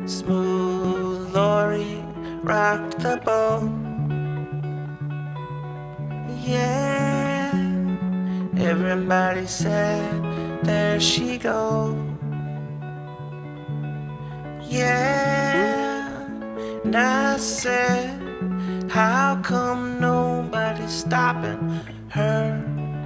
Smooth Lori rocked the boat. Yeah, everybody said, there she goes. Yeah, and I said, how come nobody's stopping her?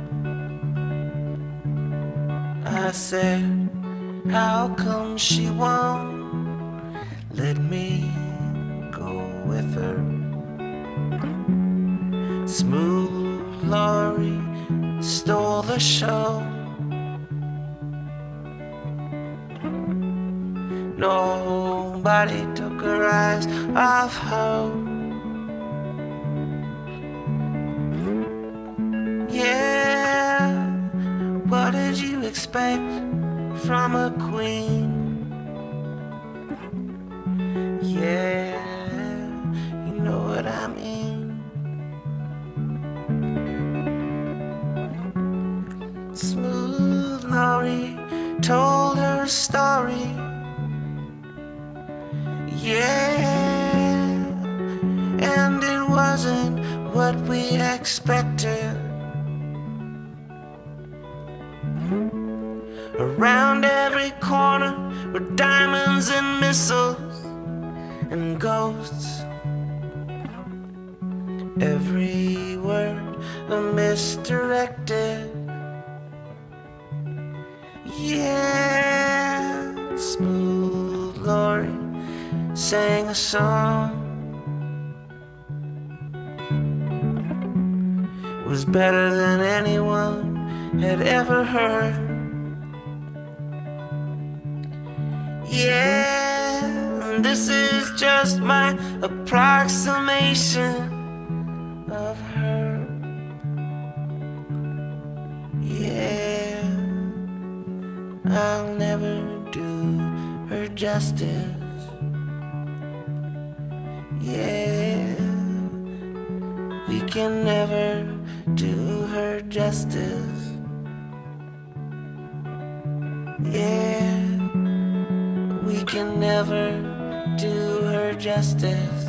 I said, how come she won't let me go with her? Smooth Lori stole the show. Nobody took her eyes off her. Yeah, what did you expect from a queen? Yeah, you know what I mean. Smooth Lori told her story. Yeah, and it wasn't what we expected. Around every corner were diamonds and missiles and ghosts. Every word a misdirected. Yeah, Smooth Lori sang a song. It was better than anyone had ever heard. Yeah, this is just my approximation of her. Yeah, I'll never do her justice. Yeah, we can never do her justice. Yeah, we can never do her justice.